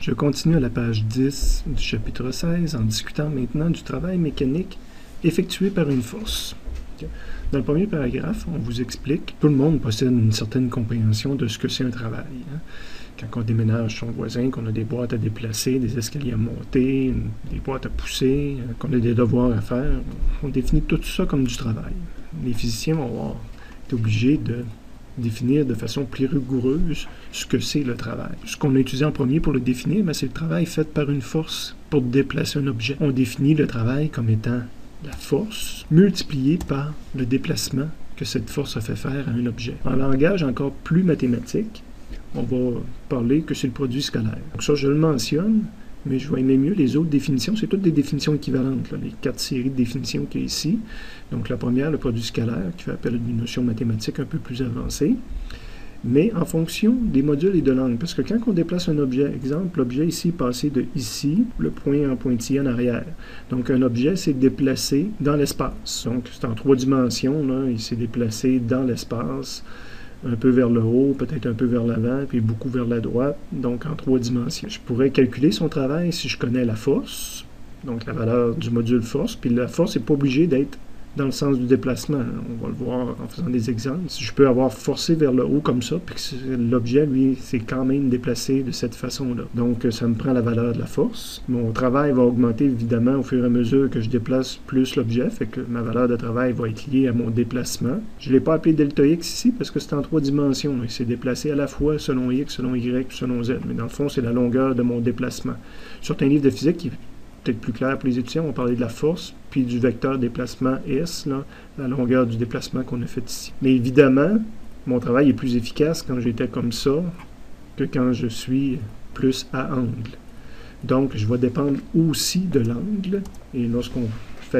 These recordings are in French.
Je continue à la page 10 du chapitre 16 en discutant maintenant du travail mécanique effectué par une force. Dans le premier paragraphe, on vous explique que tout le monde possède une certaine compréhension de ce que c'est un travail. Quand on déménage son voisin, qu'on a des boîtes à déplacer, des escaliers à monter, des boîtes à pousser, qu'on a des devoirs à faire, on définit tout ça comme du travail. Les physiciens vont être obligés de définir de façon plus rigoureuse ce que c'est le travail. Ce qu'on a utilisé en premier pour le définir, c'est le travail fait par une force pour déplacer un objet. On définit le travail comme étant la force multipliée par le déplacement que cette force a fait faire à un objet. En langage encore plus mathématique, on va parler que c'est le produit scalaire. Donc ça, je le mentionne, mais je vais aimer mieux les autres définitions. C'est toutes des définitions équivalentes, là, les 4 séries de définitions qu'il y a ici. Donc la première, le produit scalaire, qui fait appel à une notion mathématique un peu plus avancée, mais en fonction des modules et de l'angle. Parce que quand on déplace un objet, exemple, l'objet ici passé de ici, le point en pointillé en arrière. Donc un objet s'est déplacé dans l'espace. Donc c'est en 3 dimensions, là, il s'est déplacé dans l'espace, un peu vers le haut, peut-être un peu vers l'avant, puis beaucoup vers la droite, donc en 3 dimensions. Je pourrais calculer son travail si je connais la force, donc la valeur du module force, puis la force n'est pas obligée d'être dans le sens du déplacement. On va le voir en faisant des exemples. Si je peux avoir forcé vers le haut comme ça, puis que l'objet, lui, s'est quand même déplacé de cette façon-là. Donc, ça me prend la valeur de la force. Mon travail va augmenter, évidemment, au fur et à mesure que je déplace plus l'objet, fait que ma valeur de travail va être liée à mon déplacement. Je ne l'ai pas appelé delta x ici, parce que c'est en 3 dimensions. Il s'est déplacé à la fois selon x, selon y, selon z. Mais dans le fond, c'est la longueur de mon déplacement. Sur un livre de physique qui peut-être plus clair pour les étudiants, on va parler de la force, puis du vecteur déplacement S, là, la longueur du déplacement qu'on a fait ici. Mais évidemment, mon travail est plus efficace quand j'étais comme ça que quand je suis plus à angle. Donc, je vais dépendre aussi de l'angle, et lorsqu'on fait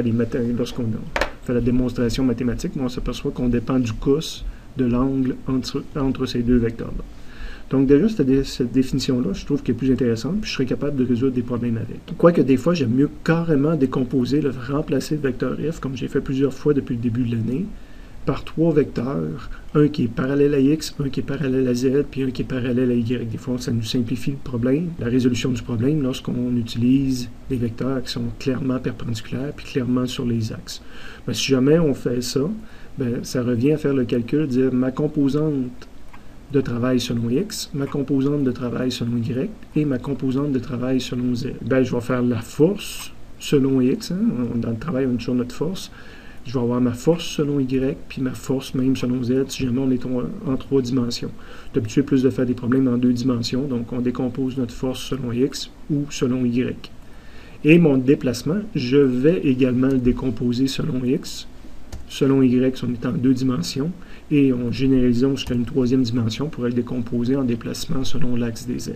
la démonstration mathématique, on s'aperçoit qu'on dépend du cos de l'angle entre ces deux vecteurs-là. Donc déjà, cette définition-là, je trouve qu'elle est plus intéressante, puis je serais capable de résoudre des problèmes avec. Quoique des fois, j'aime mieux carrément décomposer, remplacer le vecteur f, comme j'ai fait plusieurs fois depuis le début de l'année, par 3 vecteurs, un qui est parallèle à x, un qui est parallèle à z, puis un qui est parallèle à y. Des fois, ça nous simplifie le problème, la résolution du problème, lorsqu'on utilise des vecteurs qui sont clairement perpendiculaires, puis clairement sur les axes. Mais si jamais on fait ça, ça revient à faire le calcul, dire ma composante de travail selon x, ma composante de travail selon y et ma composante de travail selon z. Je vais faire la force selon x. Dans le travail, on est sur notre force. Je vais avoir ma force selon y, puis ma force même selon z, si jamais on est en 3 dimensions. D'habitude, plus de faire des problèmes en 2 dimensions, donc on décompose notre force selon x ou selon y. Et mon déplacement, je vais également le décomposer selon x, selon y, si on est en 2 dimensions, et on généralise jusqu'à une 3e dimension pour le décomposer en déplacement selon l'axe des z.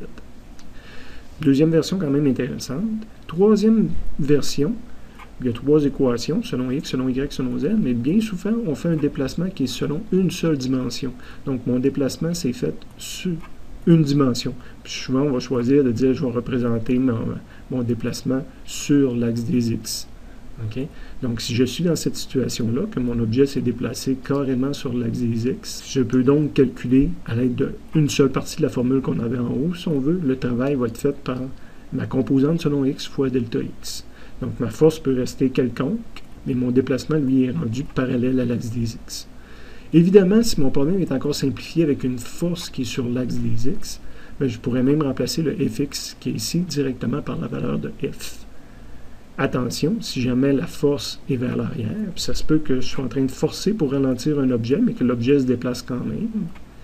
Deuxième version quand même intéressante. 3e version, il y a 3 équations, selon x, selon y, selon z, mais bien souvent, on fait un déplacement qui est selon une seule dimension. Donc, mon déplacement, c'est fait sur une dimension. Puis souvent, on va choisir de dire, je vais représenter mon déplacement sur l'axe des x. Okay? Donc, si je suis dans cette situation-là, que mon objet s'est déplacé carrément sur l'axe des x, je peux donc calculer à l'aide d'une seule partie de la formule qu'on avait en haut, si on veut, le travail va être fait par ma composante selon x fois delta x. Donc, ma force peut rester quelconque, mais mon déplacement, lui, est rendu parallèle à l'axe des x. Évidemment, si mon problème est encore simplifié avec une force qui est sur l'axe des x, je pourrais même remplacer le fx qui est ici directement par la valeur de f. Attention, si jamais la force est vers l'arrière, puis ça se peut que je sois en train de forcer pour ralentir un objet, mais que l'objet se déplace quand même,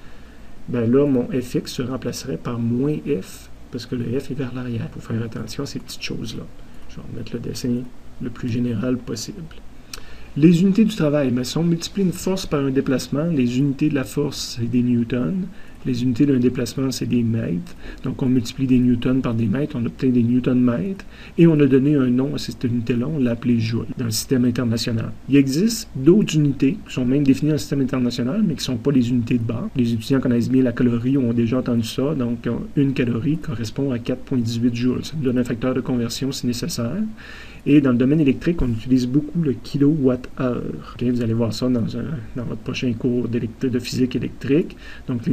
là, mon fx se remplacerait par moins f, parce que le f est vers l'arrière. Il faut faire attention à ces petites choses-là. Je vais remettre le dessin le plus général possible. Les unités du travail, si on multiplie une force par un déplacement, les unités de la force, c'est des newtons. Les unités d'un déplacement, c'est des mètres. Donc, on multiplie des newtons par des mètres, on obtient des newtons-mètres, et on a donné un nom à cette unité-là, on l'a appelée joule, dans le système international. Il existe d'autres unités qui sont même définies dans le système international, mais qui ne sont pas les unités de base. Les étudiants connaissent bien la calorie, ont déjà entendu ça, donc une calorie correspond à 4,18 joules. Ça nous donne un facteur de conversion si nécessaire. Et dans le domaine électrique, on utilise beaucoup le kilowatt-heure. Okay, vous allez voir ça dans votre prochain cours de physique électrique. Donc, l'énergie, on peut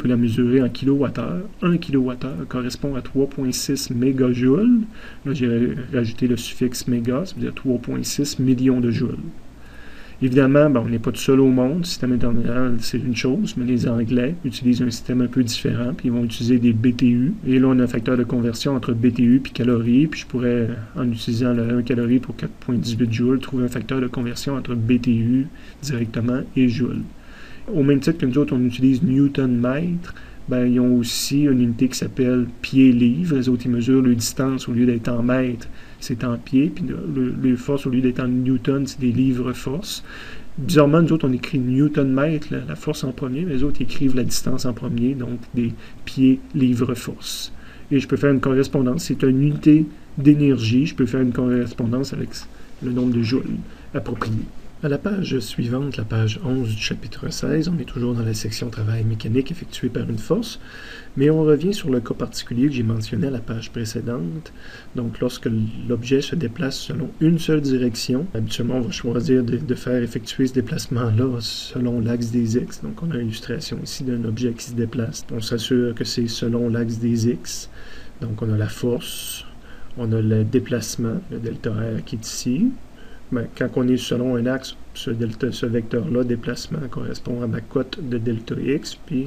peut la mesurer en kilowattheure. 1 kilowattheure correspond à 3,6 mégajoules. Là, j'ai rajouté le suffixe méga, ça veut dire 3,6 millions de joules. Évidemment, on n'est pas tout seul au monde. Le système international, c'est une chose, mais les Anglais utilisent un système un peu différent, puis ils vont utiliser des BTU. Et là, on a un facteur de conversion entre BTU et calories, puis je pourrais, en utilisant le 1 calorie pour 4,18 joules, trouver un facteur de conversion entre BTU directement et joules. Au même titre que nous autres, on utilise Newton-mètre, ils ont aussi une unité qui s'appelle pied-livre. Les autres, ils mesurent leur distance, au lieu d'être en mètres, c'est en pieds, puis les forces, au lieu d'être en newton, c'est des livres-force. Bizarrement, nous autres, on écrit Newton-mètre, la force en premier, mais les autres écrivent la distance en premier, donc des pieds-livres-force. Et je peux faire une correspondance, c'est une unité d'énergie, je peux faire une correspondance avec le nombre de joules approprié. À la page suivante, la page 11 du chapitre 16, on est toujours dans la section travail mécanique effectué par une force, mais on revient sur le cas particulier que j'ai mentionné à la page précédente. Donc, lorsque l'objet se déplace selon une seule direction, habituellement, on va choisir de faire effectuer ce déplacement-là selon l'axe des X. Donc, on a l'illustration ici d'un objet qui se déplace. On s'assure que c'est selon l'axe des X. Donc, on a la force, on a le déplacement, le delta R qui est ici. Quand on est selon un axe, ce vecteur-là, déplacement, correspond à ma cote de delta x, puis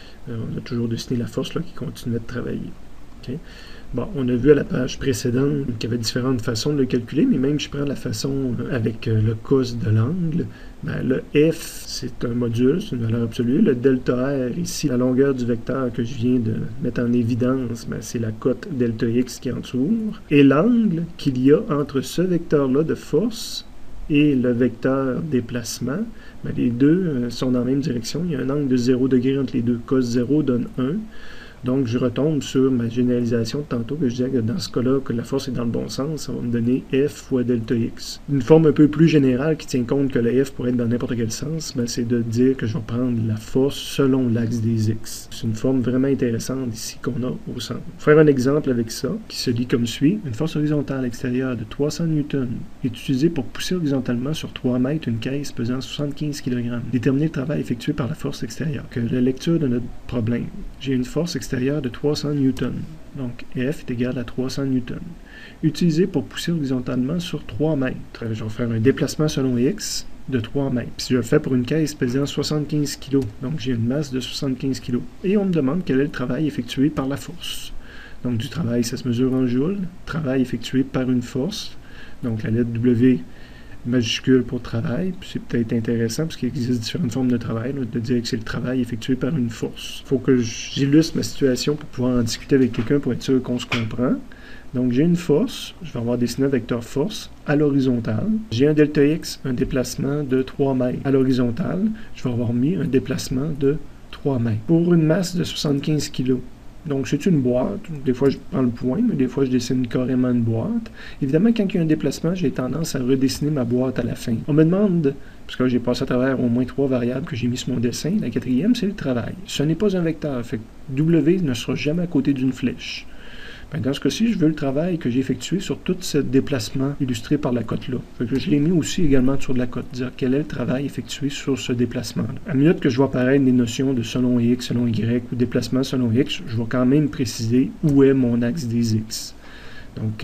on a toujours dessiné la force là, qui continuait de travailler. Okay? Bon, on a vu à la page précédente qu'il y avait différentes façons de le calculer, mais même si je prends la façon avec le cos de l'angle, le f, c'est un module, c'est une valeur absolue. Le delta r, ici, la longueur du vecteur que je viens de mettre en évidence, c'est la cote delta x qui entoure. Et l'angle qu'il y a entre ce vecteur-là de force et le vecteur déplacement, les deux sont dans la même direction. Il y a un angle de 0 degré entre les deux. Cos 0 donne 1. Donc, je retombe sur ma généralisation de tantôt que je disais que dans ce cas-là, que la force est dans le bon sens, ça va me donner F fois delta X. Une forme un peu plus générale qui tient compte que le F pourrait être dans n'importe quel sens, c'est de dire que je vais prendre la force selon l'axe des X. C'est une forme vraiment intéressante ici qu'on a au centre. Faire un exemple avec ça, qui se lit comme suit. Une force horizontale extérieure de 300 newtons est utilisée pour pousser horizontalement sur 3 mètres une caisse pesant 75 kg. Déterminer le travail effectué par la force extérieure. Que la lecture de notre problème. J'ai une force extérieure de 300 newtons. Donc, F est égal à 300 newtons. Utilisé pour pousser horizontalement sur 3 mètres. Je vais faire un déplacement selon X de 3 mètres. Puis je le fais pour une caisse pesant 75 kg. Donc, j'ai une masse de 75 kg. Et on me demande quel est le travail effectué par la force. Donc, du travail, ça se mesure en joules. Travail effectué par une force. Donc, la lettre W majuscule pour travail, puis c'est peut-être intéressant parce qu'il existe différentes formes de travail, de dire que c'est le travail effectué par une force. Il faut que j'illustre ma situation pour pouvoir en discuter avec quelqu'un pour être sûr qu'on se comprend. Donc j'ai une force, je vais avoir dessiné un vecteur force à l'horizontale. J'ai un delta X, un déplacement de 3 mètres. À l'horizontale, je vais avoir mis un déplacement de 3 mètres. Pour une masse de 75 kg. Donc, c'est une boîte. Des fois, je prends le point, mais des fois, je dessine carrément une boîte. Évidemment, quand il y a un déplacement, j'ai tendance à redessiner ma boîte à la fin. On me demande, parce que j'ai passé à travers au moins 3 variables que j'ai mis sur mon dessin, la quatrième, c'est le travail. Ce n'est pas un vecteur, fait que W ne sera jamais à côté d'une flèche. Dans ce cas-ci, je veux le travail que j'ai effectué sur tout ce déplacement illustré par la cote-là. Je l'ai mis aussi également sur de la cote, dire quel est le travail effectué sur ce déplacement-là. À minute que je vois apparaître des notions de selon X, selon Y ou déplacement selon X, je vais quand même préciser où est mon axe des X. Donc,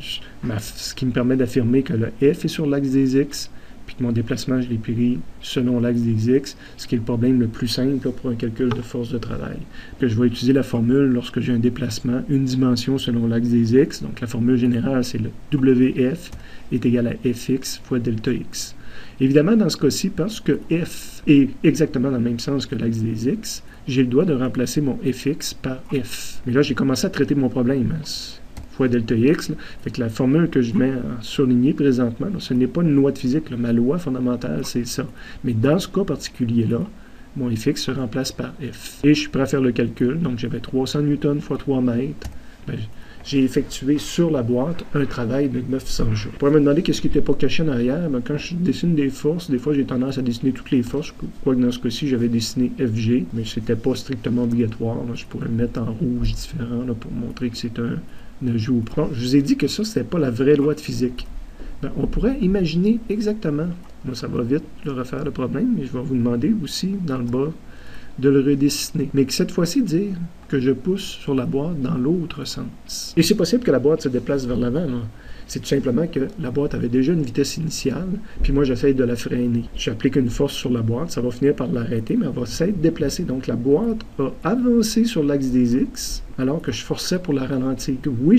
ce qui me permet d'affirmer que le F est sur l'axe des X, puis que mon déplacement, je l'ai pris selon l'axe des X, ce qui est le problème le plus simple pour un calcul de force de travail. Puis je vais utiliser la formule lorsque j'ai un déplacement, une dimension selon l'axe des X. Donc la formule générale, c'est le WF est égal à Fx fois delta X. Évidemment, dans ce cas-ci, parce que F est exactement dans le même sens que l'axe des X, j'ai le droit de remplacer mon Fx par F. Mais là, j'ai commencé à traiter mon problème. Fois delta x. Là. Fait que la formule que je mets en surligné présentement, là, ce n'est pas une loi de physique. Là. Ma loi fondamentale, c'est ça. Mais dans ce cas particulier-là, mon Fx se remplace par F. Et je suis prêt à faire le calcul. Donc, j'avais 300 newtons fois 3 mètres. J'ai effectué sur la boîte un travail de 900 joules. Vous pourrez me demander qu'est-ce qui n'était pas caché en arrière. Quand je dessine des forces, des fois j'ai tendance à dessiner toutes les forces. Quoique dans ce cas-ci, j'avais dessiné FG, mais c'était pas strictement obligatoire. Là. Je pourrais le mettre en rouge différent là, pour montrer que c'est un ajout propre. Je vous ai dit que ça, c'était pas la vraie loi de physique. On pourrait imaginer exactement, moi ça va vite, le refaire le problème, mais je vais vous demander aussi dans le bas de le redessiner, mais que cette fois-ci dire que je pousse sur la boîte dans l'autre sens. Et c'est possible que la boîte se déplace vers l'avant, là. C'est tout simplement que la boîte avait déjà une vitesse initiale, puis moi j'essaye de la freiner. J'applique une force sur la boîte, ça va finir par l'arrêter, mais elle va s'être déplacée. Donc la boîte a avancé sur l'axe des X, alors que je forçais pour la ralentir. Oui,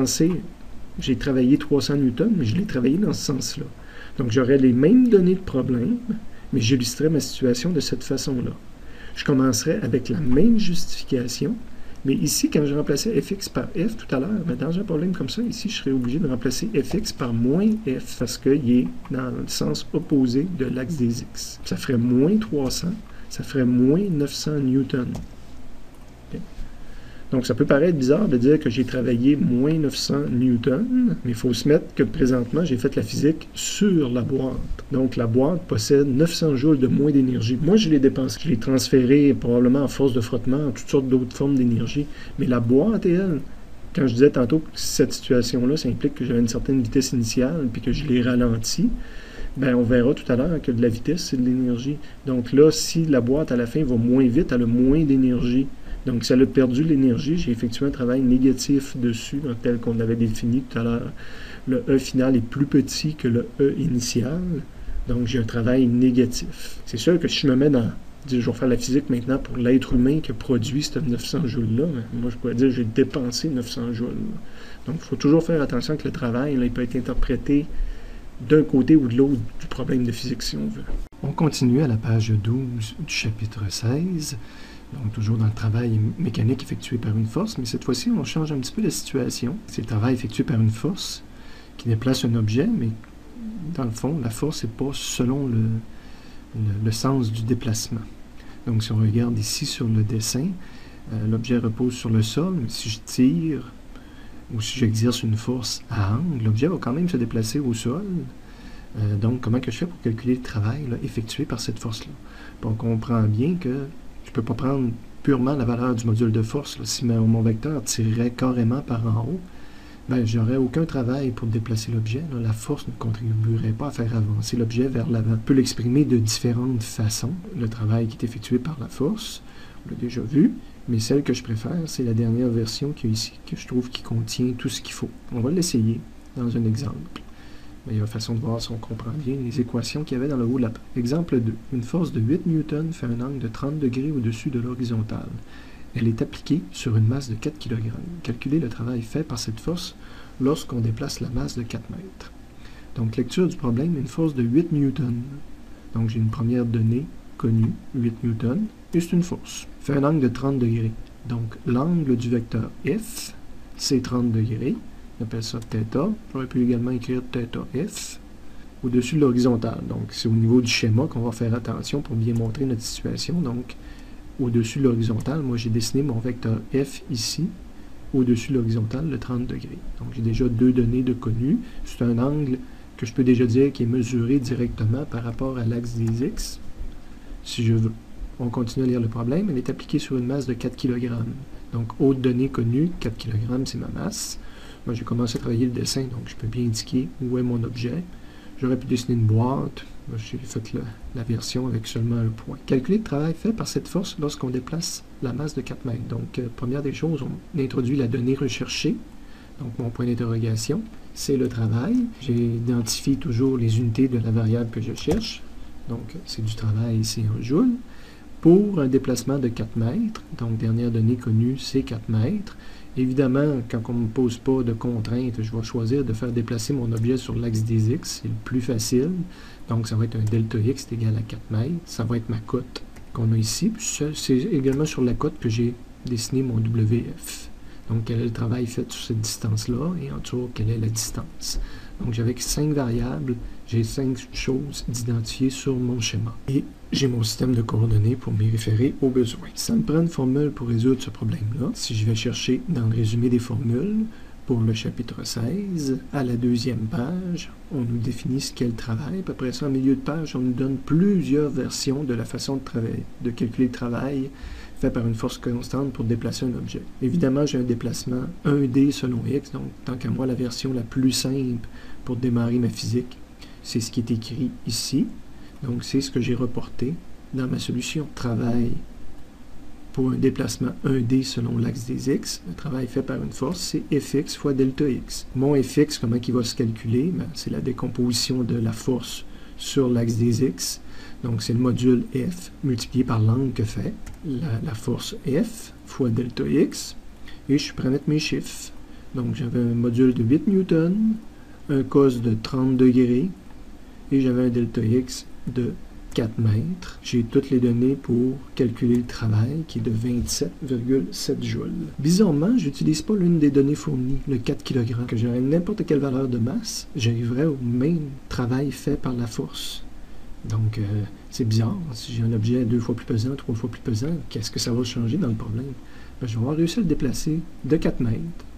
j'ai travaillé 300 newtons, mais je l'ai travaillé dans ce sens-là. Donc j'aurais les mêmes données de problème, mais j'illustrerais ma situation de cette façon-là. Je commencerai avec la même justification, mais ici, quand je remplaçais fx par f tout à l'heure, dans un problème comme ça, ici, je serais obligé de remplacer fx par moins f, parce qu'il est dans le sens opposé de l'axe des x. Ça ferait moins 300, ça ferait moins 900 newtons. Okay. Donc, ça peut paraître bizarre de dire que j'ai travaillé moins 900 newtons, mais il faut se mettre que présentement, j'ai fait la physique sur la boîte. Donc, la boîte possède 900 joules de moins d'énergie. Moi, je l'ai dépensé. Je l'ai transféré probablement à force de frottement, à toutes sortes d'autres formes d'énergie. Mais la boîte, elle, quand je disais tantôt que cette situation-là, ça implique que j'avais une certaine vitesse initiale, puis que je l'ai ralenti, ben on verra tout à l'heure que de la vitesse, c'est de l'énergie. Donc là, si la boîte, à la fin, va moins vite, elle a moins d'énergie. Donc, si elle a perdu l'énergie, j'ai effectué un travail négatif dessus, tel qu'on l'avait défini tout à l'heure. Le E final est plus petit que le E initial, donc j'ai un travail négatif. C'est sûr que si je me mets dans... Je vais faire la physique maintenant pour l'être humain qui a produit ce 900 joules-là, mais moi je pourrais dire que j'ai dépensé 900 joules. Donc, il faut toujours faire attention que le travail, là, il peut être interprété d'un côté ou de l'autre du problème de physique, si on veut. On continue à la page 12 du chapitre 16. Donc, toujours dans le travail mécanique effectué par une force, mais cette fois-ci, on change un petit peu la situation. C'est le travail effectué par une force qui déplace un objet, mais dans le fond, la force n'est pas selon le sens du déplacement. Donc, si on regarde ici sur le dessin, l'objet repose sur le sol, mais si je tire ou si j'exerce une force à angle, l'objet va quand même se déplacer au sol. Donc, comment que je fais pour calculer le travail là, effectué par cette force-là? On comprend bien que je ne peux pas prendre purement la valeur du module de force. Là. Si mon vecteur tirerait carrément par en haut, ben, je n'aurais aucun travail pour déplacer l'objet. La force ne contribuerait pas à faire avancer l'objet vers l'avant. On peut l'exprimer de différentes façons. Le travail qui est effectué par la force, on l'a déjà vu, mais celle que je préfère, c'est la dernière version qu'il y a ici, que je trouve qui contient tout ce qu'il faut. On va l'essayer dans un exemple. Il y a une façon de voir si on comprend bien les équations qu'il y avait dans le haut de la page. Exemple 2. Une force de 8 newtons fait un angle de 30 degrés au-dessus de l'horizontale. Elle est appliquée sur une masse de 4 kg. Calculez le travail fait par cette force lorsqu'on déplace la masse de 4 mètres. Donc, lecture du problème, une force de 8 newtons. Donc, j'ai une première donnée connue, 8 newtons, et c'est une force. Fait un angle de 30 degrés. Donc, l'angle du vecteur F, c'est 30 degrés. On appelle ça θ. J'aurais pu également écrire θF au-dessus de l'horizontale. Donc, c'est au niveau du schéma qu'on va faire attention pour bien montrer notre situation. Donc, au-dessus de l'horizontale, moi, j'ai dessiné mon vecteur F ici, au-dessus de l'horizontale, de 30 degrés. Donc, j'ai déjà deux données de connues. C'est un angle que je peux déjà dire qui est mesuré directement par rapport à l'axe des X, si je veux. On continue à lire le problème. Elle est appliquée sur une masse de 4 kg. Donc, autre donnée connue, 4 kg, c'est ma masse. Moi, j'ai commencé à travailler le dessin, donc je peux bien indiquer où est mon objet. J'aurais pu dessiner une boîte. Moi, j'ai fait la version avec seulement un point. Calculer le travail fait par cette force lorsqu'on déplace la masse de 4 mètres. Donc, première des choses, on introduit la donnée recherchée. Donc, mon point d'interrogation, c'est le travail. J'identifie toujours les unités de la variable que je cherche. Donc, c'est du travail, c'est en joules. Pour un déplacement de 4 mètres, donc dernière donnée connue, c'est 4 mètres. Évidemment, quand on ne me pose pas de contraintes, je vais choisir de faire déplacer mon objet sur l'axe des X. C'est le plus facile. Donc, ça va être un delta X égal à 4 mètres. Ça va être ma cote qu'on a ici. C'est également sur la cote que j'ai dessiné mon WF. Donc, quel est le travail fait sur cette distance-là et en dessous, quelle est la distance. Donc, j'avais 5 variables. J'ai 5 choses d'identifier sur mon schéma. Et j'ai mon système de coordonnées pour m'y référer aux besoins. Ça me prend une formule pour résoudre ce problème-là. Si je vais chercher dans le résumé des formules, pour le chapitre 16, à la deuxième page, on nous définit ce qu'est le travail. Puis après ça, en milieu de page, on nous donne plusieurs versions de la façon de calculer le travail fait par une force constante pour déplacer un objet. Évidemment, j'ai un déplacement 1D selon X, donc tant qu'à moi, la version la plus simple pour démarrer ma physique, c'est ce qui est écrit ici. Donc, c'est ce que j'ai reporté dans ma solution. Travail pour un déplacement 1D selon l'axe des X, le travail fait par une force, c'est Fx fois delta X. Mon Fx, comment il va se calculer? C'est la décomposition de la force sur l'axe des X. Donc, c'est le module F multiplié par l'angle que fait la force F fois delta X. Et je suis prêt à mettre mes chiffres. Donc, j'avais un module de 8 newtons, un cos de 30 degrés, et j'avais un delta X de 4 mètres. J'ai toutes les données pour calculer le travail, qui est de 27,7 joules. Bizarrement, je n'utilise pas l'une des données fournies, le 4 kg. Que j'aurais n'importe quelle valeur de masse, j'arriverais au même travail fait par la force. Donc, c'est bizarre. Si j'ai un objet 2 fois plus pesant, 3 fois plus pesant, qu'est-ce que ça va changer dans le problème? Ben, je vais avoir réussi à le déplacer de 4 mètres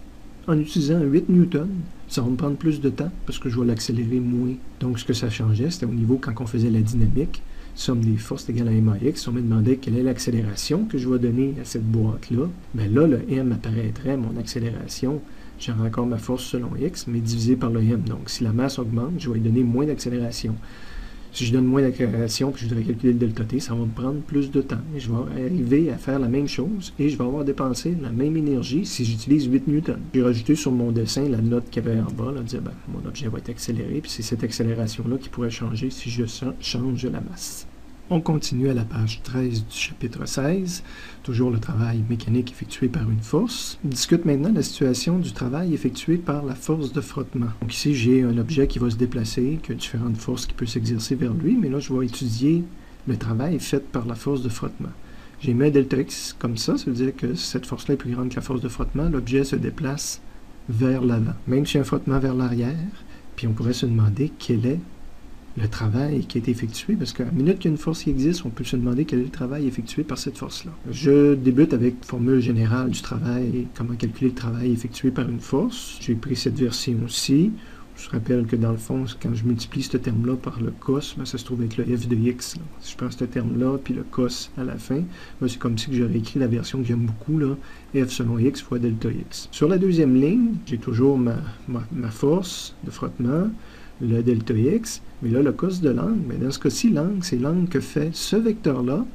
en utilisant 8 newtons. Ça va me prendre plus de temps parce que je vais l'accélérer moins. Donc, ce que ça changeait, c'était au niveau quand on faisait la dynamique, somme des forces égale à MAX. On me demandait quelle est l'accélération que je vais donner à cette boîte-là. Bien là, le M apparaîtrait, mon accélération. J'aurai encore ma force selon X, mais divisé par le M. Donc, si la masse augmente, je vais lui donner moins d'accélération. Si je donne moins d'accélération puis je voudrais calculer le delta T, ça va me prendre plus de temps. Et je vais arriver à faire la même chose et je vais avoir dépensé la même énergie si j'utilise 8 newtons. J'ai rajouté sur mon dessin la note qu'il y avait en bas, là, dire mon objet va être accéléré, puis c'est cette accélération-là qui pourrait changer si je change la masse. On continue à la page 13 du chapitre 16, toujours le travail mécanique effectué par une force. On discute maintenant la situation du travail effectué par la force de frottement. Donc ici, j'ai un objet qui va se déplacer, qui a différentes forces qui peuvent s'exercer vers lui, mais là, je vais étudier le travail fait par la force de frottement. J'ai mis un delta X comme ça veut dire que cette force-là est plus grande que la force de frottement, l'objet se déplace vers l'avant. Même si un frottement vers l'arrière, puis on pourrait se demander quel est le travail qui est effectué, parce qu'à la minute qu'il y a une force qui existe, on peut se demander quel est le travail effectué par cette force-là. Je débute avec la formule générale du travail, comment calculer le travail effectué par une force. J'ai pris cette version-ci. Je rappelle que dans le fond, quand je multiplie ce terme-là par le cos, ça se trouve avec le f de x. Là. Si je prends ce terme-là, puis le cos à la fin, c'est comme si j'aurais écrit la version que j'aime beaucoup, là, f selon x fois delta x. Sur la deuxième ligne, j'ai toujours ma force de frottement, le delta x, mais là, le cos de l'angle, mais dans ce cas-ci, l'angle, c'est l'angle que fait ce vecteur-là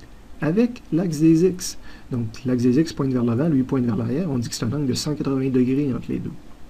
avec l'axe des x. Donc, l'axe des x pointe vers l'avant, lui pointe vers l'arrière. On dit que c'est un angle de 180 degrés entre les deux.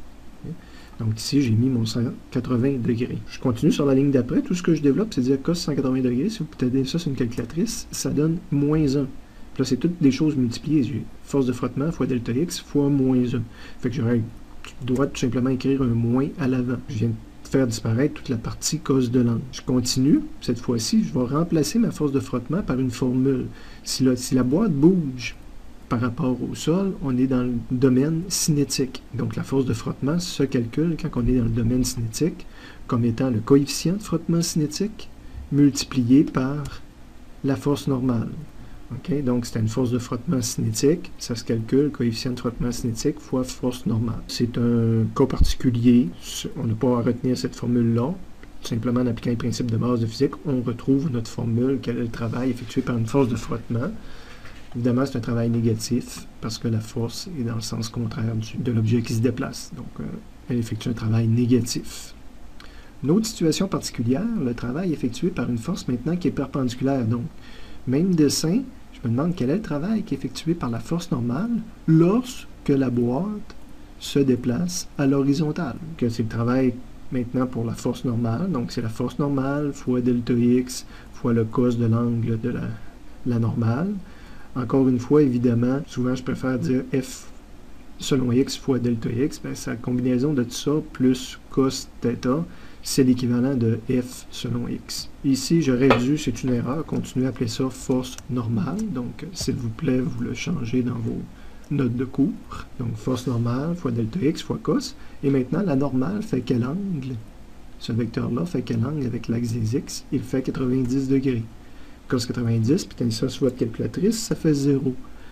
Donc, ici, j'ai mis mon 180 degrés. Je continue sur la ligne d'après. Tout ce que je développe, c'est dire cos 180 degrés. Si vous peut-être ça sur une calculatrice, ça donne moins 1. Là, c'est toutes des choses multipliées. J'ai force de frottement fois delta x fois moins 1. Fait que j'aurais le droit de tout simplement écrire un moins à l'avant. Je viens de faire disparaître toute la partie cos de l'angle. Je continue. Cette fois-ci, je vais remplacer ma force de frottement par une formule. Si la boîte bouge par rapport au sol, on est dans le domaine cinétique. Donc, la force de frottement se calcule quand on est dans le domaine cinétique comme étant le coefficient de frottement cinétique multiplié par la force normale. Okay? Donc, c'est une force de frottement cinétique. Ça se calcule, coefficient de frottement cinétique fois force normale. C'est un cas particulier. On n'a pas à retenir cette formule-là. Simplement en appliquant les principes de base de physique, on retrouve notre formule, quel est le travail effectué par une force de frottement. Évidemment, c'est un travail négatif parce que la force est dans le sens contraire de l'objet qui se déplace. Donc, elle effectue un travail négatif. Une autre situation particulière, le travail effectué par une force maintenant qui est perpendiculaire. Donc, même dessin, je me demande quel est le travail qui est effectué par la force normale lorsque la boîte se déplace à l'horizontale. C'est le travail maintenant pour la force normale. Donc, c'est la force normale fois delta x fois le cos de l'angle de la normale. Encore une fois, évidemment, souvent je préfère dire f selon x fois delta x. C'est la combinaison de tout ça plus cos θ, c'est l'équivalent de f selon x. Ici, j'aurais dû, c'est une erreur, continuer à appeler ça force normale. Donc, s'il vous plaît, vous le changez dans vos notes de cours. Donc, force normale fois delta x fois cos. Et maintenant, la normale fait quel angle? Ce vecteur-là fait quel angle avec l'axe des x? Il fait 90 degrés. Cos 90, puis quand ça sur votre calculatrice, ça fait 0.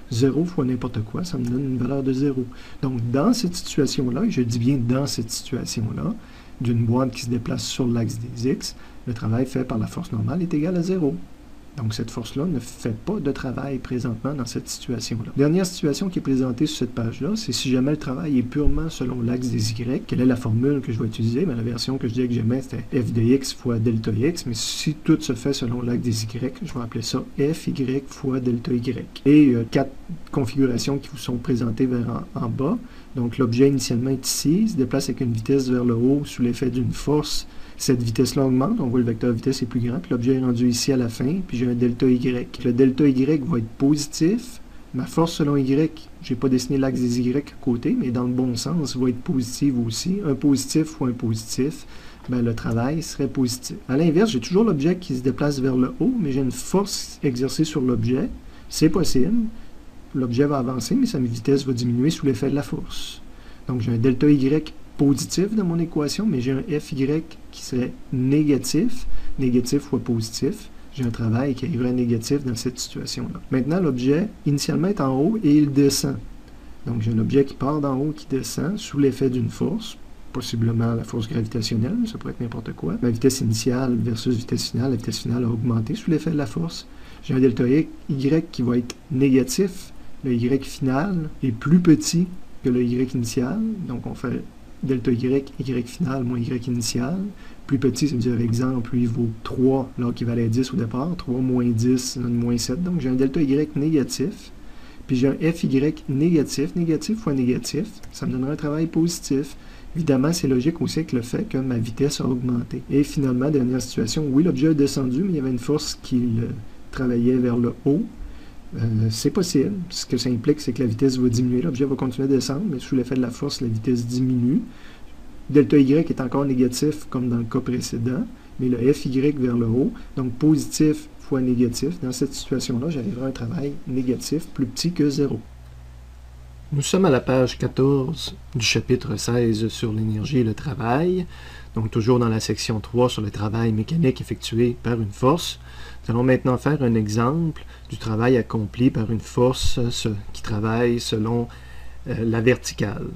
0 fois n'importe quoi, ça me donne une valeur de 0. Donc, dans cette situation-là, et je dis bien dans cette situation-là, d'une boîte qui se déplace sur l'axe des x, le travail fait par la force normale est égal à 0. Donc, cette force-là ne fait pas de travail présentement dans cette situation-là. Dernière situation qui est présentée sur cette page-là, c'est si jamais le travail est purement selon l'axe des Y. Quelle est la formule que je vais utiliser? La version que je disais que j'aimais, c'était f de x fois delta x, mais si tout se fait selon l'axe des Y, je vais appeler ça fy fois delta y. Et il y a 4 configurations qui vous sont présentées vers en bas. Donc, l'objet initialement est ici, il se déplace avec une vitesse vers le haut sous l'effet d'une force. Cette vitesse-là augmente, on voit le vecteur vitesse est plus grand, puis l'objet est rendu ici à la fin, puis j'ai un delta Y. Le delta Y va être positif. Ma force selon Y, je n'ai pas dessiné l'axe des Y à côté, mais dans le bon sens, va être positive aussi. Un positif fois un positif, ben, le travail serait positif. À l'inverse, j'ai toujours l'objet qui se déplace vers le haut, mais j'ai une force exercée sur l'objet. C'est possible. L'objet va avancer, mais sa vitesse va diminuer sous l'effet de la force. Donc, j'ai un delta Y positif dans mon équation, mais j'ai un fy qui serait négatif, négatif fois positif. J'ai un travail qui arriverait négatif dans cette situation-là. Maintenant, l'objet, initialement, est en haut et il descend. Donc, j'ai un objet qui part d'en haut, qui descend sous l'effet d'une force, possiblement la force gravitationnelle, ça pourrait être n'importe quoi. Ma vitesse initiale versus vitesse finale, la vitesse finale a augmenté sous l'effet de la force. J'ai un delta y qui va être négatif. Le y final est plus petit que le y initial, donc on fait delta y final moins y initial. Plus petit, ça veut dire, exemple, lui, il vaut 3, alors qu'il valait 10 au départ. 3 moins 10 donne moins 7. Donc, j'ai un delta y négatif. Puis, j'ai un fy négatif. Négatif fois négatif, ça me donnera un travail positif. Évidemment, c'est logique aussi avec le fait que ma vitesse a augmenté. Et finalement, dernière situation, oui, l'objet a descendu, mais il y avait une force qui le travaillait vers le haut. C'est possible. Ce que ça implique, c'est que la vitesse va diminuer. L'objet va continuer à descendre, mais sous l'effet de la force, la vitesse diminue. Delta y est encore négatif, comme dans le cas précédent, mais le fy vers le haut, donc positif fois négatif. Dans cette situation-là, j'arriverai à un travail négatif plus petit que 0. Nous sommes à la page 14 du chapitre 16 sur l'énergie et le travail, donc toujours dans la section 3 sur le travail mécanique effectué par une force. Nous allons maintenant faire un exemple du travail accompli par une force qui travaille selon la verticale.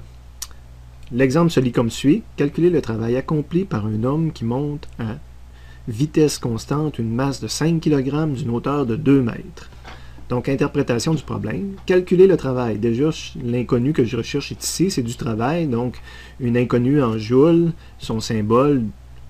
L'exemple se lit comme suit. Calculer le travail accompli par un homme qui monte à vitesse constante une masse de 5 kg d'une hauteur de 2 mètres. Donc, interprétation du problème. Calculer le travail. Déjà, l'inconnu que je recherche ici, c'est du travail. Donc, une inconnue en joules, son symbole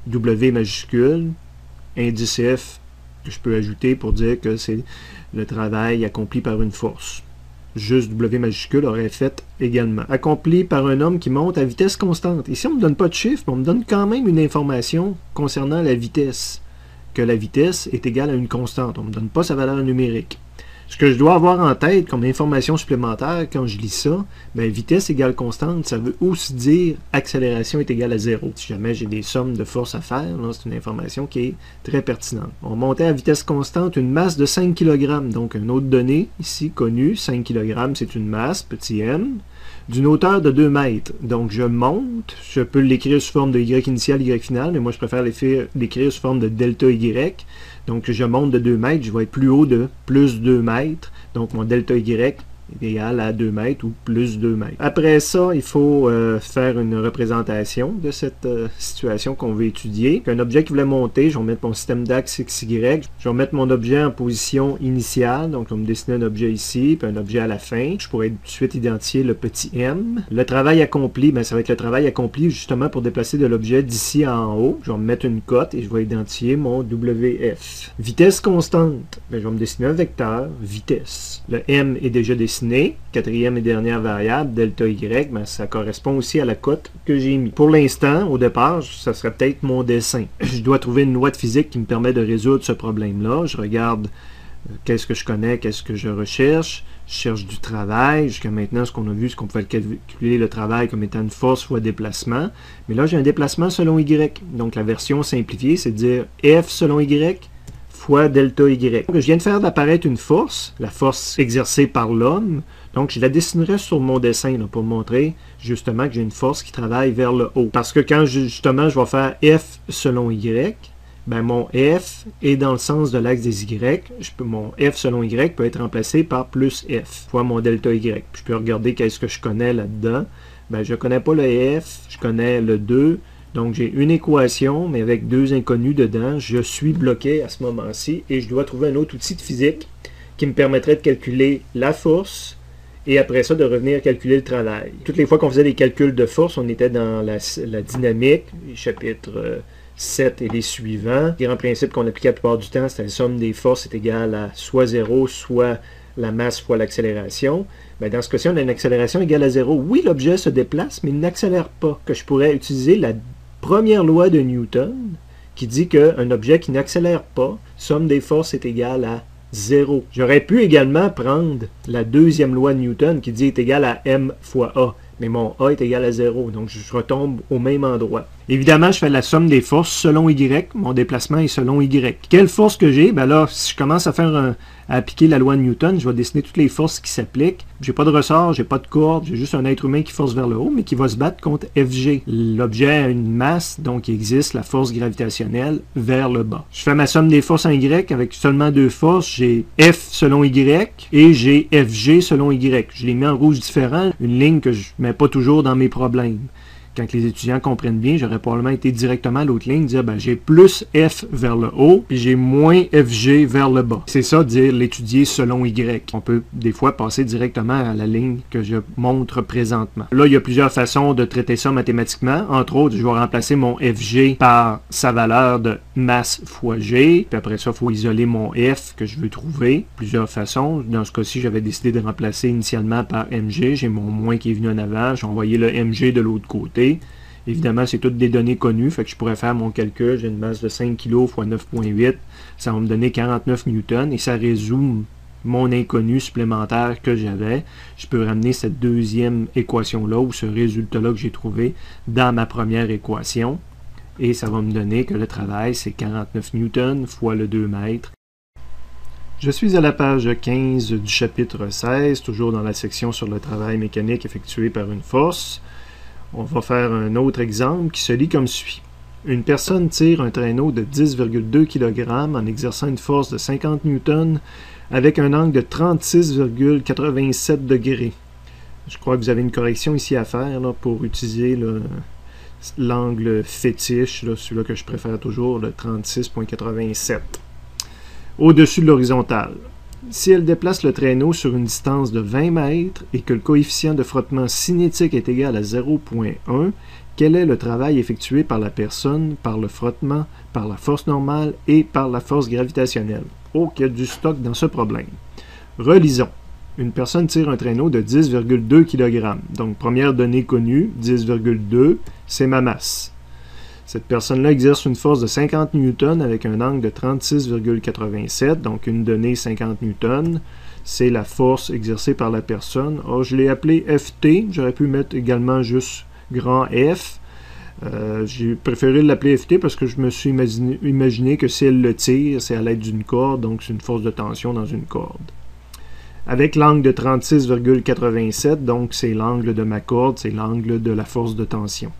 W majuscule, indice F que je peux ajouter pour dire que c'est le travail accompli par une force. Juste W majuscule aurait fait également. Accompli par un homme qui monte à vitesse constante. Ici, on ne me donne pas de chiffre, mais on me donne quand même une information concernant la vitesse. Que la vitesse est égale à une constante. On ne me donne pas sa valeur numérique. Ce que je dois avoir en tête comme information supplémentaire quand je lis ça, bien, vitesse égale constante, ça veut aussi dire accélération est égale à 0. Si jamais j'ai des sommes de force à faire, c'est une information qui est très pertinente. On montait à vitesse constante une masse de 5 kg. Donc, une autre donnée ici connue, 5 kg, c'est une masse, petit m, d'une hauteur de 2 mètres. Donc, je monte, je peux l'écrire sous forme de y initial, y final, mais moi, je préfère l'écrire sous forme de delta y. Donc, je monte de 2 mètres, je vais être plus haut de plus 2 mètres. Donc, mon delta y est égal à 2 mètres ou plus 2 mètres. Après ça, il faut faire une représentation de cette situation qu'on veut étudier. Un objet qui voulait monter, je vais mettre mon système d'axe XY. Je vais mettre mon objet en position initiale. Donc, on va me dessiner un objet ici, puis un objet à la fin. Je pourrais tout de suite identifier le petit m. Le travail accompli, bien, ça va être le travail accompli justement pour déplacer de l'objet d'ici en haut. Je vais me mettre une cote et je vais identifier mon WF. Vitesse constante, bien, je vais me dessiner un vecteur, vitesse. Le m est déjà dessiné. Quatrième et dernière variable, delta y, ben ça correspond aussi à la cote que j'ai mis. Pour l'instant, au départ, ça serait peut-être mon dessin. Je dois trouver une loi de physique qui me permet de résoudre ce problème-là. Je regarde qu'est-ce que je connais, qu'est-ce que je recherche. Je cherche du travail. Jusqu'à maintenant, ce qu'on a vu, c'est qu'on pouvait calculer le travail comme étant une force fois déplacement. Mais là, j'ai un déplacement selon y. Donc, la version simplifiée, c'est de dire f selon y fois delta y. Je viens de faire apparaître une force, la force exercée par l'homme. Donc, je la dessinerai sur mon dessin là, pour montrer justement que j'ai une force qui travaille vers le haut. Parce que quand justement je vais faire F selon Y, ben mon F est dans le sens de l'axe des Y. Mon F selon Y peut être remplacé par plus F fois mon delta Y. Puis je peux regarder qu'est-ce que je connais là-dedans. Ben, je ne connais pas le F, je connais le 2, Donc j'ai une équation, mais avec deux inconnus dedans. Je suis bloqué à ce moment-ci et je dois trouver un autre outil de physique qui me permettrait de calculer la force et après ça de revenir calculer le travail. Toutes les fois qu'on faisait des calculs de force, on était dans la dynamique, chapitre 7 et les suivants. Le grand principe qu'on appliquait la plupart du temps, c'était la somme des forces est égale à soit 0, soit la masse fois l'accélération. Ben dans ce cas-ci, on a une accélération égale à 0. Oui, l'objet se déplace, mais il n'accélère pas. Que je pourrais utiliser la première loi de Newton qui dit qu'un objet qui n'accélère pas, somme des forces est égale à 0. J'aurais pu également prendre la deuxième loi de Newton qui dit est égale à m fois a. Mais mon a est égal à 0, donc je retombe au même endroit. Évidemment, je fais la somme des forces selon y, mon déplacement est selon y. Quelle force que j'ai? Ben là, si je commence à appliquer la loi de Newton, je vais dessiner toutes les forces qui s'appliquent. J'ai pas de ressort, j'ai pas de corde, j'ai juste un être humain qui force vers le haut, mais qui va se battre contre Fg. L'objet a une masse, donc il existe la force gravitationnelle vers le bas. Je fais ma somme des forces en y avec seulement deux forces. J'ai F selon y et j'ai Fg selon y. Je les mets en rouge différent, une ligne que je mets pas toujours dans mes problèmes. Quand les étudiants comprennent bien, j'aurais probablement été directement à l'autre ligne, dire ben, j'ai plus F vers le haut, puis j'ai moins FG vers le bas. C'est ça, dire l'étudier selon Y. On peut des fois passer directement à la ligne que je montre présentement. Là, il y a plusieurs façons de traiter ça mathématiquement. Entre autres, je vais remplacer mon FG par sa valeur de masse fois G, puis après ça, il faut isoler mon F que je veux trouver. Plusieurs façons. Dans ce cas-ci, j'avais décidé de remplacer initialement par MG. J'ai mon moins qui est venu en avant. J'ai envoyé le MG de l'autre côté. Évidemment, c'est toutes des données connues, fait que je pourrais faire mon calcul. J'ai une masse de 5 kg fois 9,8. Ça va me donner 49 newtons et ça résume mon inconnu supplémentaire que j'avais. Je peux ramener cette deuxième équation-là ou ce résultat-là que j'ai trouvé dans ma première équation. Et ça va me donner que le travail, c'est 49 newtons fois le 2 mètres. Je suis à la page 15 du chapitre 16, toujours dans la section sur le travail mécanique effectué par une force. On va faire un autre exemple qui se lit comme suit. Une personne tire un traîneau de 10,2 kg en exerçant une force de 50 newtons avec un angle de 36,87 degrés. Je crois que vous avez une correction ici à faire là, pour utiliser l'angle fétiche, celui-là que je préfère toujours, le 36,87. Au-dessus de l'horizontale. Si elle déplace le traîneau sur une distance de 20 mètres et que le coefficient de frottement cinétique est égal à 0,1, quel est le travail effectué par la personne, par le frottement, par la force normale et par la force gravitationnelle? Oh, qu'il y a du stock dans ce problème. Relisons. Une personne tire un traîneau de 10,2 kg. Donc, première donnée connue, 10,2, c'est ma masse. Cette personne-là exerce une force de 50 newtons avec un angle de 36,87, donc une donnée 50 newtons. C'est la force exercée par la personne. Oh, je l'ai appelé FT, j'aurais pu mettre également juste grand F. J'ai préféré l'appeler FT parce que je me suis imaginé que si elle le tire, c'est à l'aide d'une corde, donc c'est une force de tension dans une corde. Avec l'angle de 36,87, donc c'est l'angle de ma corde, c'est l'angle de la force de tension.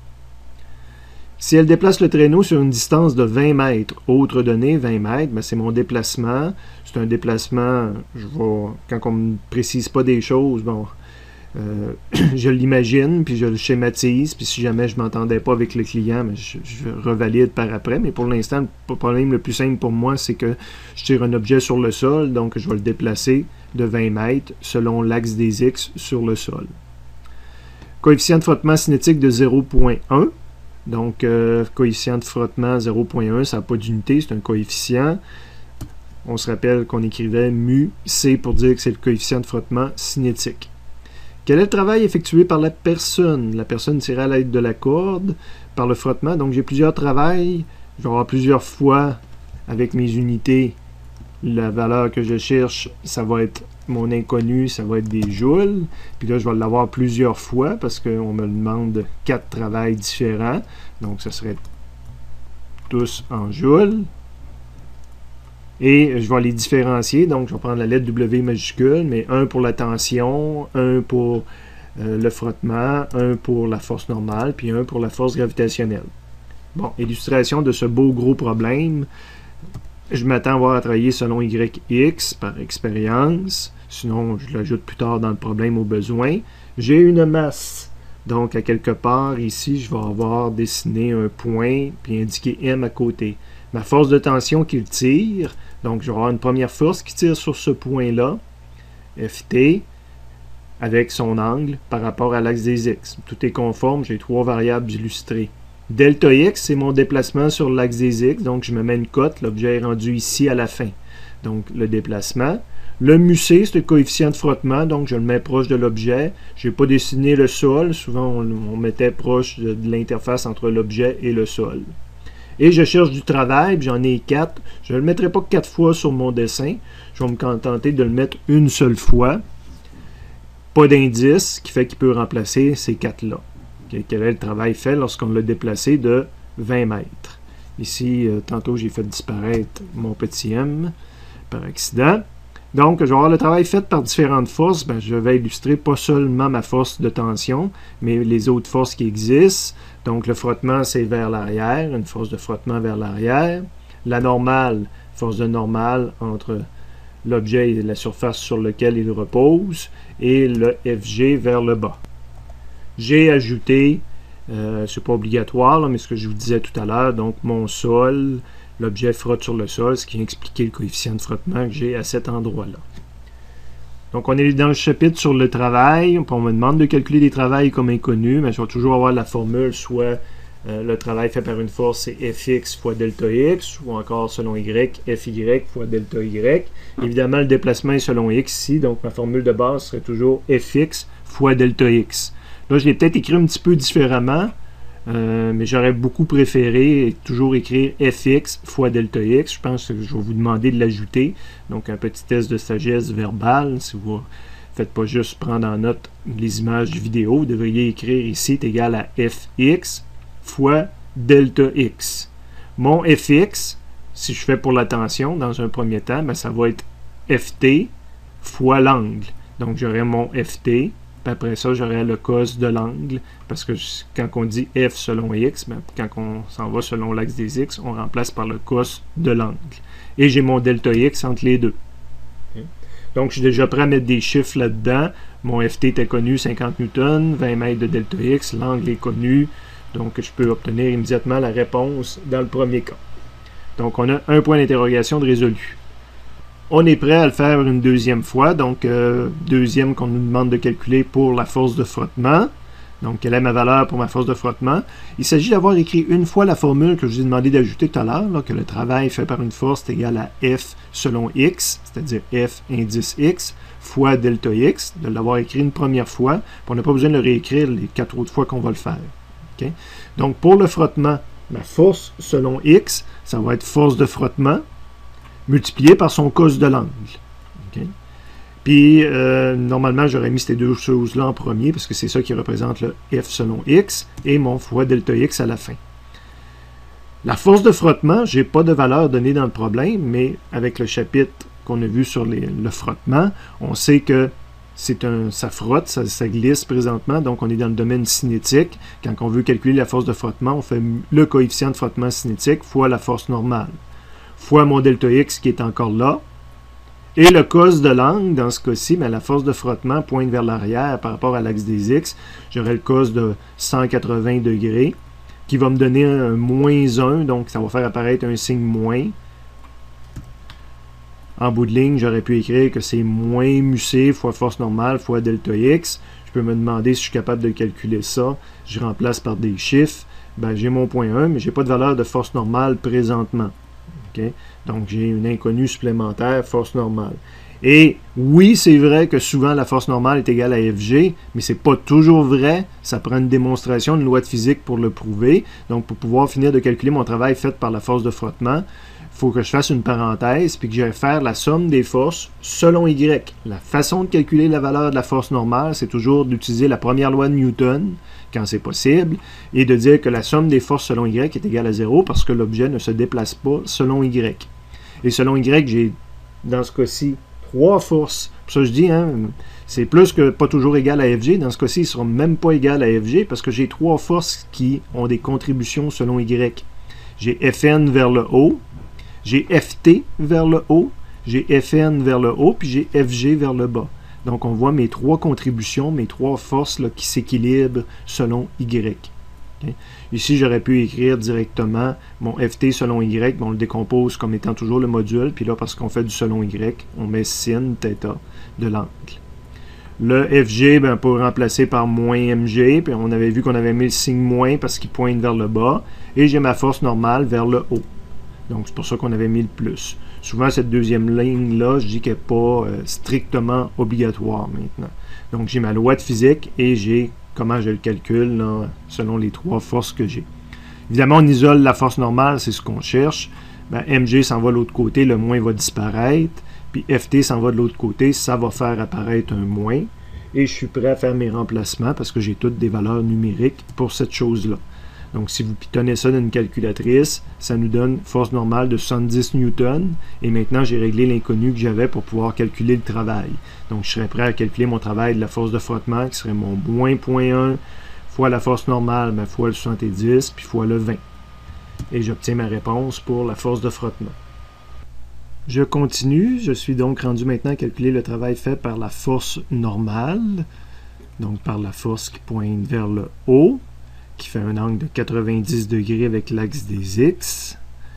Si elle déplace le traîneau sur une distance de 20 mètres, autre donnée, 20 mètres, ben c'est mon déplacement. C'est un déplacement, quand on ne me précise pas des choses, bon, je l'imagine, puis je le schématise, puis si jamais je ne m'entendais pas avec le client, ben je revalide par après. Mais pour l'instant, le problème le plus simple pour moi, c'est que je tire un objet sur le sol, donc je vais le déplacer de 20 mètres selon l'axe des X sur le sol. Coefficient de frottement cinétique de 0,1. Donc, coefficient de frottement 0,1, ça n'a pas d'unité, c'est un coefficient. On se rappelle qu'on écrivait mu C pour dire que c'est le coefficient de frottement cinétique. Quel est le travail effectué par la personne? La personne tire à l'aide de la corde par le frottement. Donc, j'ai plusieurs travails. Je vais avoir plusieurs fois avec mes unités. La valeur que je cherche, ça va être mon inconnu, ça va être des joules. Puis là, je vais l'avoir plusieurs fois parce qu'on me demande 4 travails différents. Donc, ce serait tous en joules. Et je vais les différencier. Donc, je vais prendre la lettre W majuscule, mais un pour la tension, un pour le frottement, un pour la force normale, puis un pour la force gravitationnelle. Bon, illustration de ce beau gros problème. Je m'attends à avoir à travailler selon YX par expérience. Sinon, je l'ajoute plus tard dans le problème au besoin. J'ai une masse Donc, à quelque part, ici, je vais avoir dessiné un point, puis indiqué M à côté. Ma force de tension qu'il tire, donc je vais avoir une première force qui tire sur ce point-là, Ft, avec son angle par rapport à l'axe des X. Tout est conforme, j'ai 3 variables illustrées. Delta X, c'est mon déplacement sur l'axe des X, donc je me mets une cote, l'objet est rendu ici à la fin. Donc le déplacement. Le mu c, c'est le coefficient de frottement, donc je le mets proche de l'objet. Je n'ai pas dessiné le sol, souvent on mettait proche de l'interface entre l'objet et le sol. Et je cherche du travail, puis j'en ai 4. Je ne le mettrai pas 4 fois sur mon dessin, je vais me contenter de le mettre une seule fois. Pas d'indice, ce qui fait qu'il peut remplacer ces 4-là. Quel est le travail fait lorsqu'on l'a déplacé de 20 mètres. Ici, tantôt, j'ai fait disparaître mon petit m par accident. Donc, je vais avoir le travail fait par différentes forces. Ben, je vais illustrer pas seulement ma force de tension, mais les autres forces qui existent. Donc, le frottement, c'est vers l'arrière, une force de frottement vers l'arrière. La normale, force de normale entre l'objet et la surface sur laquelle il repose, et le FG vers le bas. J'ai ajouté, c'est pas obligatoire, là, mais ce que je vous disais tout à l'heure, donc mon sol, l'objet frotte sur le sol, ce qui explique le coefficient de frottement que j'ai à cet endroit-là. Donc on est dans le chapitre sur le travail, on me demande de calculer des travails comme inconnus, mais je vais toujours avoir la formule, soit le travail fait par une force, c'est Fx fois delta x, ou encore selon y, Fy fois delta y. Évidemment, le déplacement est selon x ici, donc ma formule de base serait toujours Fx fois delta x. Là, je l'ai peut-être écrit un petit peu différemment, mais j'aurais beaucoup préféré toujours écrire Fx fois delta x. Je pense que je vais vous demander de l'ajouter. Donc, un petit test de sagesse verbale, si vous ne faites pas juste prendre en note les images de vidéo, vous devriez écrire ici est égal à Fx fois delta x. Mon Fx, si je fais pour la tension, dans un premier temps, ben, ça va être Ft fois l'angle. Donc, j'aurai mon Ft, puis après ça, j'aurai le cos de l'angle, parce que quand on dit F selon x, ben, quand on s'en va selon l'axe des x, on remplace par le cos de l'angle. Et j'ai mon delta x entre les deux. Okay. Donc, je suis déjà prêt à mettre des chiffres là-dedans. Mon Ft était connu, 50 newtons, 20 mètres de delta x, l'angle est connu. Donc, je peux obtenir immédiatement la réponse dans le premier cas. Donc, on a un point d'interrogation de résolu. On est prêt à le faire une deuxième fois. Donc, deuxième qu'on nous demande de calculer pour la force de frottement. Donc, quelle est ma valeur pour ma force de frottement? Il s'agit d'avoir écrit une fois la formule que je vous ai demandé d'ajouter tout à l'heure, que le travail fait par une force est égal à F selon X, c'est-à-dire F indice X, fois delta X, de l'avoir écrit une première fois, puis on n'a pas besoin de le réécrire les 4 autres fois qu'on va le faire. Okay? Donc, pour le frottement, la force selon X, ça va être force de frottement multiplié par son cos de l'angle. Okay? Puis, normalement, j'aurais mis ces deux choses-là en premier, parce que c'est ça qui représente le F selon X, et mon fois delta X à la fin. La force de frottement, je n'ai pas de valeur donnée dans le problème, mais avec le chapitre qu'on a vu sur le frottement, on sait que ça frotte, ça glisse présentement, donc on est dans le domaine cinétique. Quand on veut calculer la force de frottement, on fait le coefficient de frottement cinétique fois la force normale, fois mon delta x qui est encore là, et le cos de l'angle, dans ce cas-ci, la force de frottement pointe vers l'arrière par rapport à l'axe des x. J'aurai le cos de 180 degrés, qui va me donner un moins 1, donc ça va faire apparaître un signe moins. En bout de ligne, j'aurais pu écrire que c'est moins mu c fois force normale fois delta x. Je peux me demander si je suis capable de calculer ça. Je remplace par des chiffres. Ben, j'ai mon point 1, mais je n'ai pas de valeur de force normale présentement. Okay? Donc, j'ai une inconnue supplémentaire, force normale. Et oui, c'est vrai que souvent la force normale est égale à Fg, mais ce n'est pas toujours vrai. Ça prend une démonstration, une loi de physique pour le prouver. Donc, pour pouvoir finir de calculer mon travail fait par la force de frottement, il faut que je fasse une parenthèse puis que je vais faire la somme des forces selon Y. La façon de calculer la valeur de la force normale, c'est toujours d'utiliser la première loi de Newton, quand c'est possible, et de dire que la somme des forces selon Y est égale à 0 parce que l'objet ne se déplace pas selon Y. Et selon Y, j'ai, dans ce cas-ci, 3 forces. Pour ça, je dis, c'est plus que pas toujours égal à Fg. Dans ce cas-ci, ils ne seront même pas égal à Fg parce que j'ai 3 forces qui ont des contributions selon Y. J'ai Fn vers le haut, j'ai Ft vers le haut, j'ai Fn vers le haut, puis j'ai Fg vers le bas. Donc, on voit mes 3 contributions, mes 3 forces là, qui s'équilibrent selon Y. Okay? Ici, j'aurais pu écrire directement mon FT selon Y, mais on le décompose comme étant toujours le module, puis là, parce qu'on fait du selon Y, on met sin θ de l'angle. Le FG, ben, on peut remplacer par moins MG, puis on avait vu qu'on avait mis le signe moins parce qu'il pointe vers le bas, et j'ai ma force normale vers le haut. Donc, c'est pour ça qu'on avait mis le plus. Souvent, cette deuxième ligne-là, je dis qu'elle n'est pas strictement obligatoire maintenant. Donc, j'ai ma loi de physique et j'ai comment je le calcule là, selon les 3 forces que j'ai. Évidemment, on isole la force normale, c'est ce qu'on cherche. Ben, MG s'en va de l'autre côté, le moins va disparaître. Puis FT s'en va de l'autre côté, ça va faire apparaître un moins. Et je suis prêt à faire mes remplacements parce que j'ai toutes des valeurs numériques pour cette chose-là. Donc, si vous pitonnez ça dans une calculatrice, ça nous donne force normale de 70 newtons. Et maintenant, j'ai réglé l'inconnu que j'avais pour pouvoir calculer le travail. Donc, je serais prêt à calculer mon travail de la force de frottement, qui serait mon moins 0.1 fois la force normale, ben, fois le 70, puis fois le 20. Et j'obtiens ma réponse pour la force de frottement. Je continue. Je suis donc rendu maintenant à calculer le travail fait par la force normale. Donc, par la force qui pointe vers le haut, qui fait un angle de 90 degrés avec l'axe des X.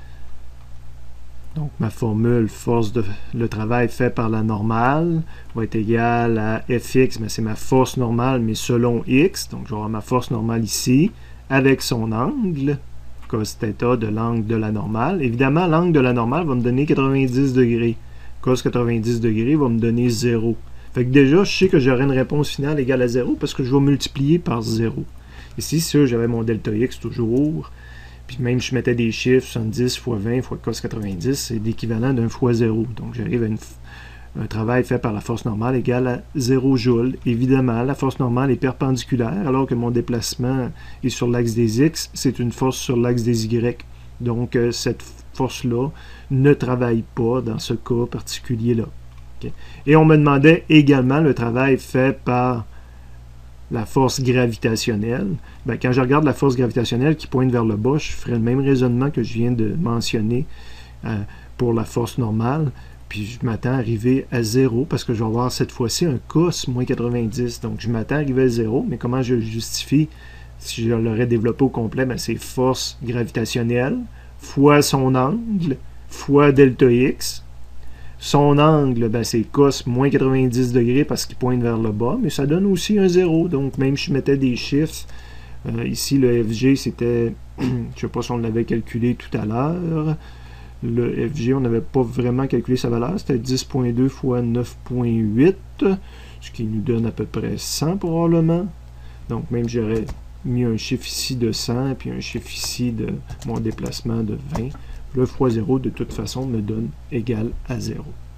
Donc, ma formule le travail fait par la normale va être égale à Fx, mais c'est ma force normale, mais selon X. Donc, je vais avoir ma force normale ici, avec son angle, cos θ de l'angle de la normale. Évidemment, l'angle de la normale va me donner 90 degrés. Cos 90 degrés va me donner 0. Fait que déjà, je sais que j'aurai une réponse finale égale à 0 parce que je vais multiplier par 0. Ici, sûr, j'avais mon delta x toujours. Puis même si je mettais des chiffres, 70 fois 20 fois cos 90, c'est l'équivalent d'un fois 0. Donc j'arrive à un travail fait par la force normale égale à 0 joules. Évidemment, la force normale est perpendiculaire, alors que mon déplacement est sur l'axe des x, c'est une force sur l'axe des y. Donc cette force-là ne travaille pas dans ce cas particulier-là. Okay. Et on me demandait également le travail fait par la force gravitationnelle. Ben, quand je regarde la force gravitationnelle qui pointe vers le bas, je ferai le même raisonnement que je viens de mentionner pour la force normale. Puis je m'attends à arriver à 0 parce que je vais avoir cette fois-ci un cos moins 90. Donc je m'attends à arriver à 0, mais comment je le justifie si je l'aurais développé au complet? Ben, c'est force gravitationnelle fois son angle fois delta x. Son angle, ben, c'est cos moins 90 degrés parce qu'il pointe vers le bas, mais ça donne aussi un 0. Donc, même si je mettais des chiffres, ici, le FG, c'était, je ne sais pas si on l'avait calculé tout à l'heure. Le FG, on n'avait pas vraiment calculé sa valeur. C'était 10.2 fois 9.8, ce qui nous donne à peu près 100 probablement. Donc, même j'aurais mis un chiffre ici de 100, puis un chiffre ici de mon déplacement de 20. Le fois 0, de toute façon, me donne égal à 0.